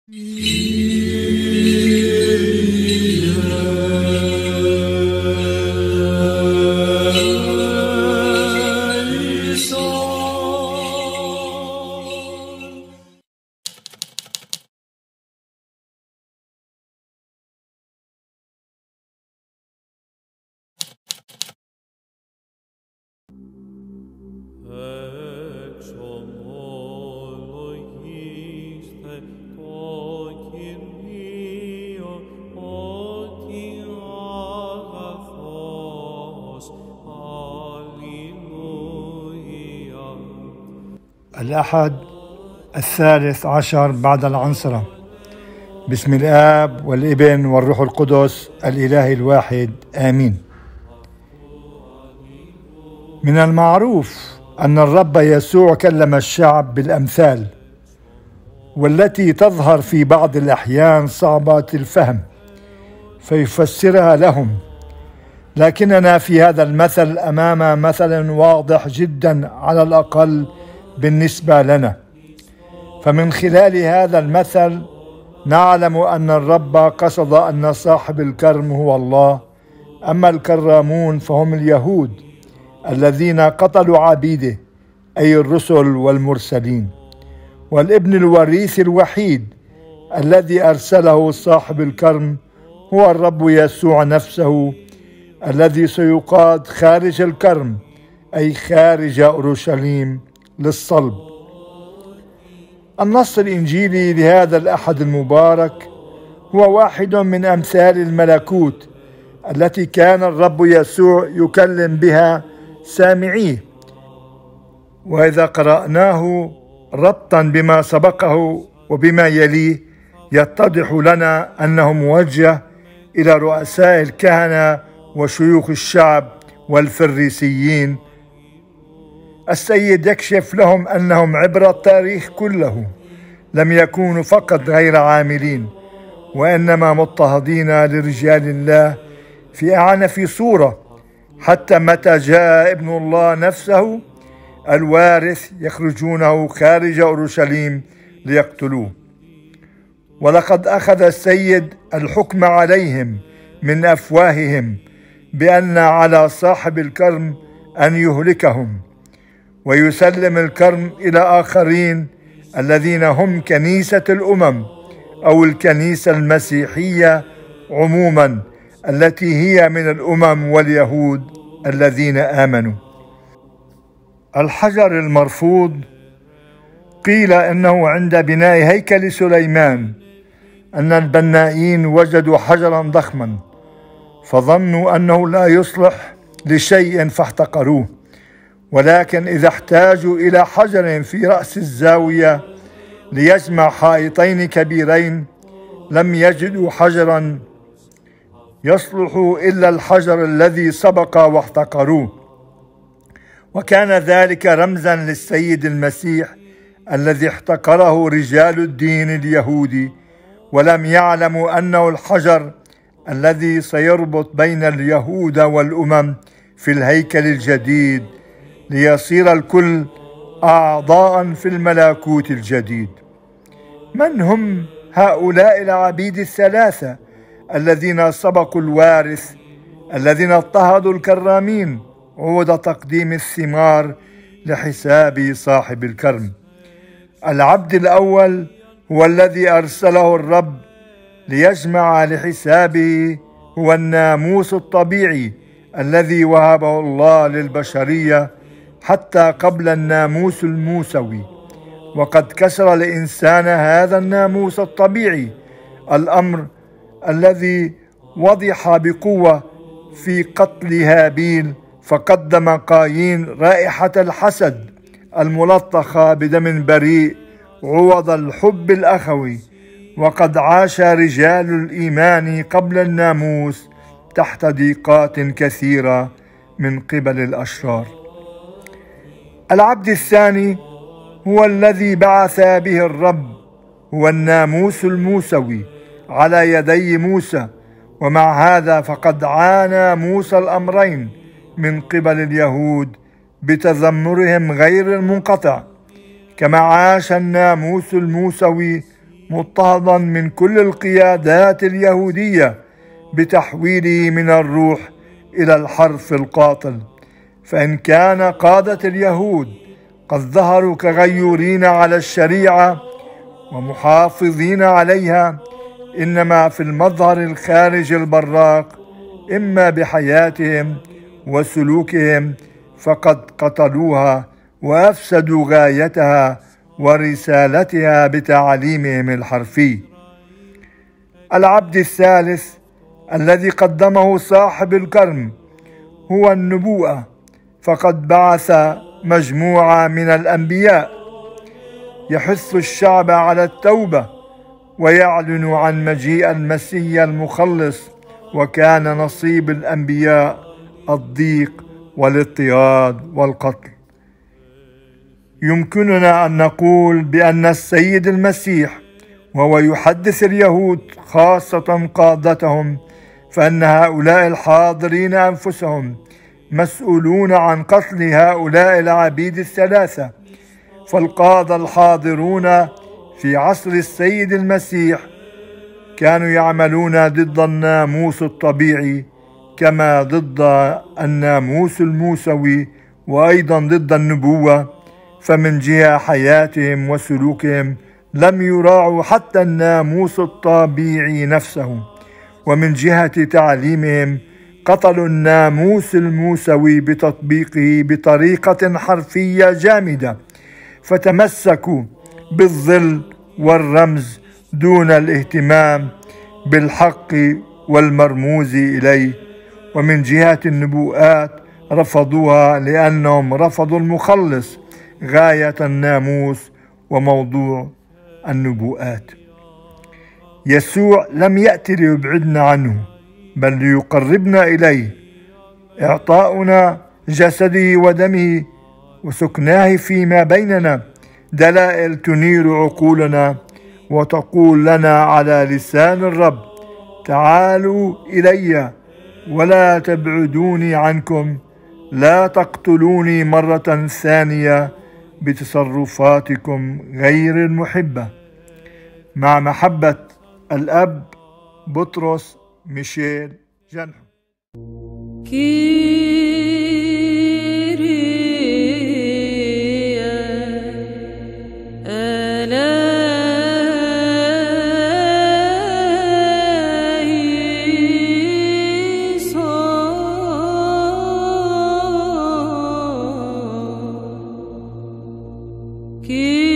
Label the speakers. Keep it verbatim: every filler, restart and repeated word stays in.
Speaker 1: الأحد الثالث عشر بعد العنصرة. بسم الآب والابن والروح القدس الإله الواحد آمين. من المعروف أن الرب يسوع كلم الشعب بالأمثال، والتي تظهر في بعض الأحيان صعبة الفهم فيفسرها لهم، لكننا في هذا المثل أمام مثل واضح جدا على الأقل بالنسبة لنا. فمن خلال هذا المثل نعلم أن الرب قصد أن صاحب الكرم هو الله، أما الكرامون فهم اليهود الذين قتلوا عبيده أي الرسل والمرسلين، والابن الوريث الوحيد الذي أرسله صاحب الكرم هو الرب يسوع نفسه، الذي سيقاد خارج الكرم أي خارج أورشليم للصلب. النص الإنجيلي لهذا الأحد المبارك هو واحد من أمثال الملكوت التي كان الرب يسوع يكلم بها سامعيه، وإذا قرأناه ربطا بما سبقه وبما يليه يتضح لنا أنه موجه إلى رؤساء الكهنة وشيوخ الشعب والفريسيين. السيد يكشف لهم أنهم عبر التاريخ كله لم يكونوا فقط غير عاملين، وإنما مضطهدين لرجال الله في أعنف صورة، حتى متى جاء ابن الله نفسه الوارث يخرجونه خارج أورشليم ليقتلوه. ولقد أخذ السيد الحكم عليهم من أفواههم بأن على صاحب الكرم أن يهلكهم ويسلم الكرم إلى آخرين الذين هم كنيسة الأمم أو الكنيسة المسيحية عموما، التي هي من الأمم واليهود الذين آمنوا. الحجر المرفوض قيل إنه عند بناء هيكل سليمان أن البنائين وجدوا حجرا ضخما فظنوا أنه لا يصلح لشيء فاحتقروه، ولكن إذا احتاجوا إلى حجر في رأس الزاوية ليجمع حائطين كبيرين لم يجدوا حجرا يصلح إلا الحجر الذي سبق واحتقروه، وكان ذلك رمزا للسيد المسيح الذي احتقره رجال الدين اليهودي، ولم يعلموا أنه الحجر الذي سيربط بين اليهود والأمم في الهيكل الجديد ليصير الكل أعضاء في الملكوت الجديد. من هم هؤلاء العبيد الثلاثة الذين سبقوا الوارث، الذين اضطهدوا الكرامين عود تقديم الثمار لحساب صاحب الكرم؟ العبد الأول هو الذي أرسله الرب ليجمع لحسابه، هو الناموس الطبيعي الذي وهبه الله للبشرية حتى قبل الناموس الموسوي، وقد كسر الإنسان هذا الناموس الطبيعي، الأمر الذي وضح بقوة في قتل هابيل، فقدم قايين رائحة الحسد الملطخة بدم بريء عوض الحب الأخوي. وقد عاش رجال الإيمان قبل الناموس تحت ضيقات كثيرة من قبل الأشرار. العبد الثاني هو الذي بعث به الرب، هو الناموس الموسوي على يدي موسى، ومع هذا فقد عانى موسى الأمرين من قبل اليهود بتذمرهم غير المنقطع، كما عاش الناموس الموسوي مضطهدا من كل القيادات اليهودية بتحويله من الروح إلى الحرف القاتل. فإن كان قادة اليهود قد ظهروا كغيورين على الشريعة ومحافظين عليها، إنما في المظهر الخارج البراق إما بحياتهم وسلوكهم فقد قتلوها وأفسدوا غايتها ورسالتها بتعليمهم الحرفي. العبد الثالث الذي قدمه صاحب الكرم هو النبوءة، فقد بعث مجموعة من الأنبياء يحث الشعب على التوبة ويعلن عن مجيء المسيح المخلص، وكان نصيب الأنبياء الضيق والاضطهاد والقتل. يمكننا أن نقول بأن السيد المسيح وهو يحدث اليهود خاصة قادتهم، فإن هؤلاء الحاضرين أنفسهم مسؤولون عن قتل هؤلاء العبيد الثلاثة. فالقادة الحاضرون في عصر السيد المسيح كانوا يعملون ضد الناموس الطبيعي كما ضد الناموس الموسوي وأيضا ضد النبوة. فمن جهة حياتهم وسلوكهم لم يراعوا حتى الناموس الطبيعي نفسه، ومن جهة تعليمهم قتلوا الناموس الموسوي بتطبيقه بطريقة حرفية جامدة، فتمسكوا بالظل والرمز دون الاهتمام بالحق والمرموز إليه. ومن جهة النبوءات رفضوها لأنهم رفضوا المخلص، غاية الناموس وموضوع النبوءات. يسوع لم يأتي ليبعدنا عنه بل ليقربنا إليه. إعطاؤنا جسده ودمه وسكناه فيما بيننا دلائل تنير عقولنا وتقول لنا على لسان الرب: تعالوا إلي ولا تبعدوني عنكم، لا تقتلوني مرة ثانية بتصرفاتكم غير المحبة. مع محبة الأب بطرس ميشيل جنحو.
Speaker 2: Ki